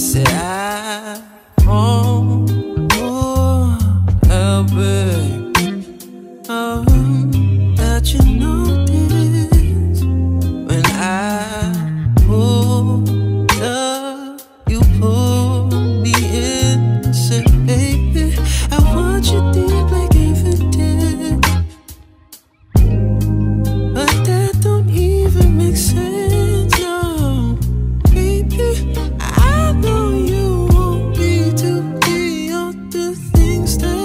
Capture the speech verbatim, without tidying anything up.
said I won't help it. Oh, that you notice when I pulled up, you pulled me in. Said, baby, I want you deep like Ava did. But that don't even make sense, no. Baby, I know you want me to be all the things that